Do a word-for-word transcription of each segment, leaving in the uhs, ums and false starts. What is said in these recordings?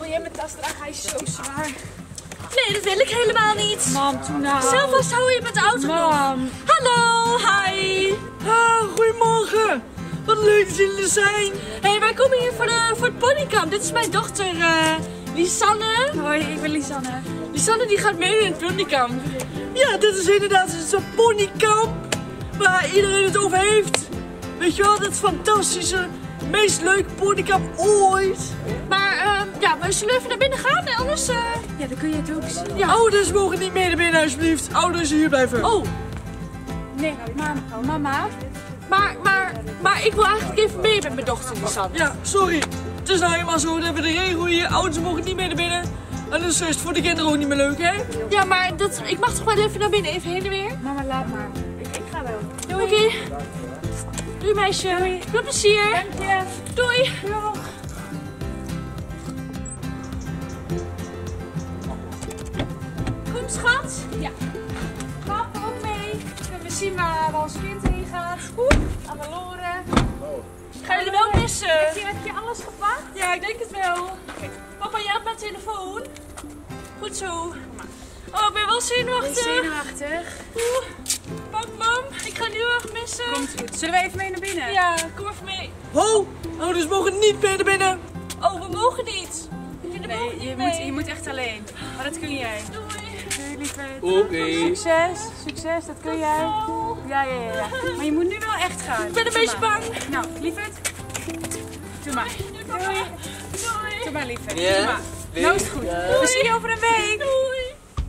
jij mijn tas dragen? Hij is zo zwaar. Nee, dat wil ik helemaal niet. Mam, toen nou. Zelf vasthouden je met de auto. Mam. Hallo, hi. Ah, goedemorgen. Wat leuk dat jullie er zijn. Hé, hey, wij komen hier voor, de, voor het ponykamp. Dit is mijn dochter, uh, Lisanne. Hoi, ik ben Lisanne. Lisanne die gaat mee in het ponykamp. Ja, dit is inderdaad zo'n ponykamp waar iedereen het over heeft. Weet je wel, dat fantastische, meest leuke ponykamp ooit. Maar uh, ja, we zullen even naar binnen gaan en anders... Uh... Ja, dan kun je het ook zien. Ja. Ouders mogen niet mee naar binnen, alsjeblieft. Ouders hier blijven. Oh. Nee, ma mama. Maar, maar, maar ik wil eigenlijk even mee met mijn dochter, Lisanne. Ja, sorry. Het is nou helemaal zo, we hebben de regel hier. Ouders mogen niet mee naar binnen. Anders is het voor de kinderen ook niet meer leuk, hè? Ja, maar dat, ik mag toch wel even naar binnen, even heen en weer? Mama, laat maar. Ik, ik ga wel. Doei. Oké. Okay. Doei meisje. Doei. Veel plezier. Dank je. Doei. Doeg. Kom schat. Ja. Papa ook mee. We zien waar, waar ons kind heen gaat. Oeh. Aan de loren. Ga jullie wel missen? Heb je, heb je alles gepakt? Ja, ik denk het wel. Papa, jij hebt mijn telefoon. Goed zo. Oh, ik ben wel zenuwachtig. Ben je zenuwachtig? Oeh. Pak mam, ik ga nu heel erg missen. Komt goed. Zullen we even mee naar binnen? Ja, kom even mee. Ho, ouders mogen niet mee naar binnen. Oh, we mogen niet. Jullie Nee, mogen niet je mee. moet, je moet echt alleen. Maar dat kun jij. Doei. Doei, lieverd. Oké. Okay. Succes, succes, dat kun jij. Ja, ja, ja, ja. Maar je moet nu wel echt gaan. Ik ben een Doe beetje maar. bang. Nou, lieverd. Doe maar. Doei, papa. Doei. Doe maar, lieverd. Ja. Doe maar. Nou is het goed. We zien je over een week. Doei.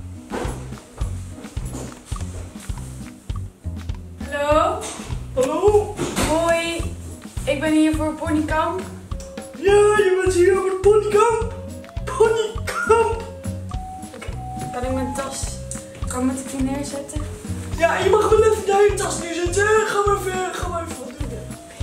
Hallo. Hallo? Hoi. Ik ben hier voor ponykamp. Ja, je bent hier op het ponykamp. Ponykamp. Kan ik mijn tas... Kan ik mijn tas hier neerzetten? Ja, je mag wel even daar je tas neerzetten. Ga maar even, ga maar even wat doen.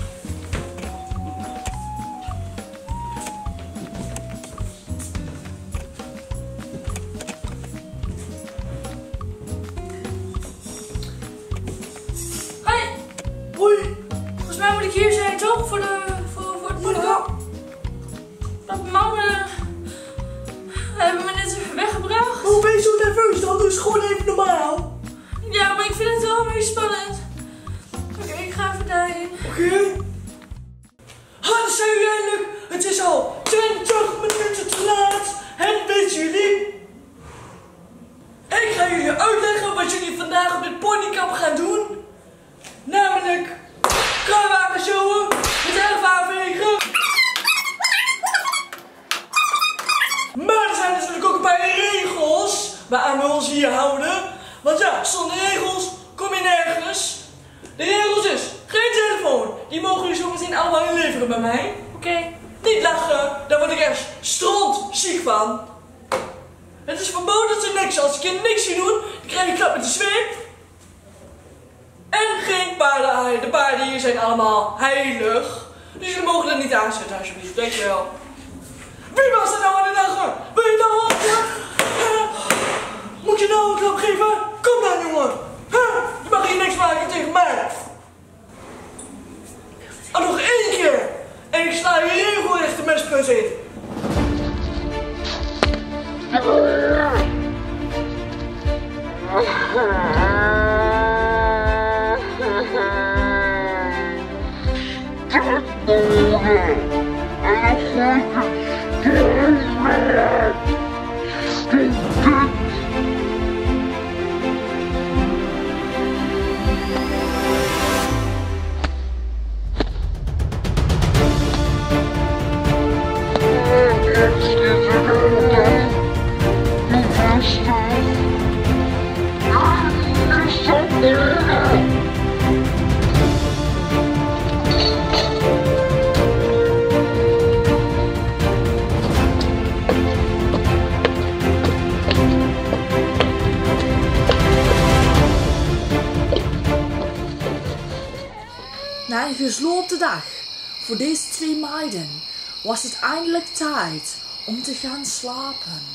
Hoi. Hoi. Volgens mij moet ik hier zijn, toch? Voor, de, voor, voor het ponykamp. Papa, mama hebben me net even weggebracht. Hoe ben je zo nerveus dan? Doe eens gewoon even normaal. Ja, maar ik vind het wel weer spannend. Oké, okay, ik ga even daarheen. Oké. Okay. Ha, daar zijn jullie eindelijk. Het is al twintig minuten te laat. En weten jullie? Ik ga jullie uitleggen wat jullie vandaag op dit ponykamp gaan doen. Namelijk kruiwagen showen, met erf aanvegen. Maar er zijn natuurlijk ook een paar regels waaraan we ons hier houden. Want ja, zonder regels kom je nergens. De regels is, geen telefoon. Die mogen jullie zo meteen allemaal inleveren bij mij. Oké. Okay. Niet lachen, daar word ik echt strontziek van. Het is verboden te niks. Als je kind niks zien doen, dan krijg je een klap met de zweep. En geen paardenhaai. De paarden hier zijn allemaal heilig. Dus jullie mogen er niet aanzetten alsjeblieft. Dankjewel. Wie was er nou aan de lachen? Wil je nou al? Ja? Moet je nou een klap geven? Kom dan jongen. Huh? Je mag hier niks maken tegen mij. En nog één keer. En ik sla je regelrecht de mespunt in. Na een gesloten dag voor deze twee meiden was het eindelijk tijd om te gaan slapen.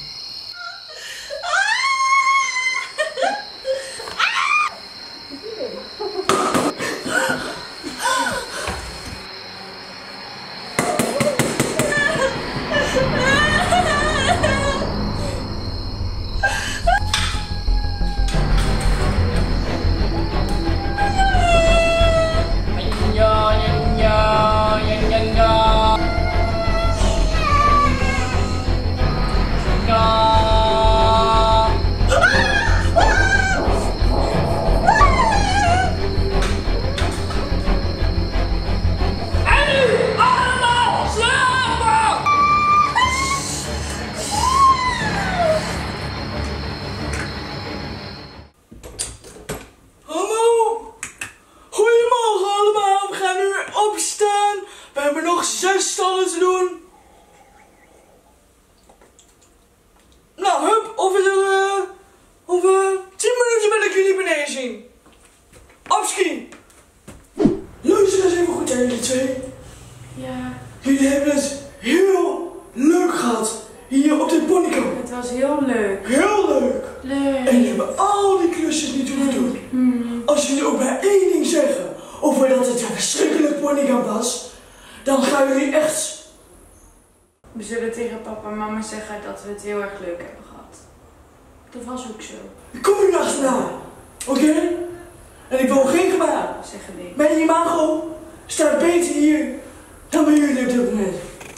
hebben al die klusjes niet hoeven doen. Hmm. Als jullie ook maar één ding zeggen over dat het een verschrikkelijk ponykamp was, dan gaan jullie echt... We zullen tegen papa en mama zeggen dat we het heel erg leuk hebben gehad. Dat was ook zo. Ik kom hier achterna, oké? Okay? En ik wil geen gevaar. Zeggen nee. Mijn imago staat beter hier dan bij jullie op dit moment.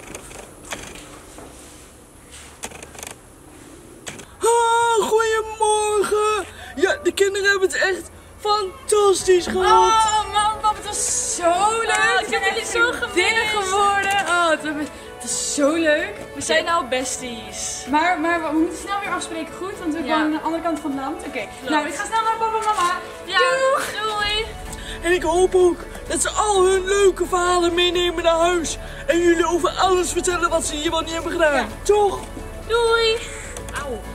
Ah, goedemorgen. Ja, de kinderen hebben het echt fantastisch gehad. Oh man, papa, het was zo leuk. Oh, ik heb jullie zo vriendinnen geworden. Oh, het, het is zo leuk. We zijn nou besties. Maar, maar we moeten snel weer afspreken, goed? Want we Ja. komen aan de andere kant van het land. Oké, okay. Nou, ik ga snel naar papa en mama. Ja, Doeg! doei. En ik hoop ook dat ze al hun leuke verhalen meenemen naar huis. En jullie over alles vertellen wat ze hier wel niet hebben gedaan. Ja. Toch? Doei. Auw.